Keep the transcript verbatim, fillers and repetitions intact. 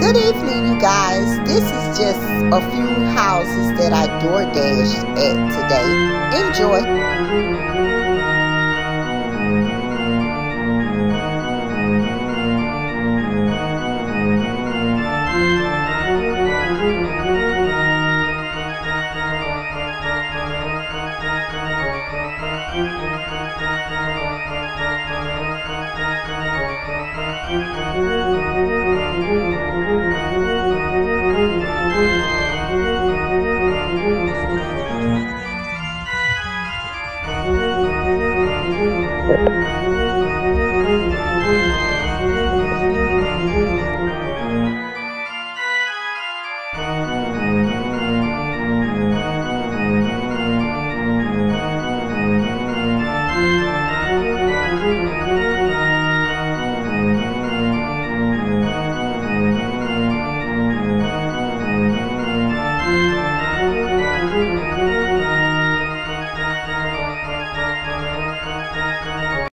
Good evening, you guys. This is just a few houses that I DoorDashed at today. Enjoy.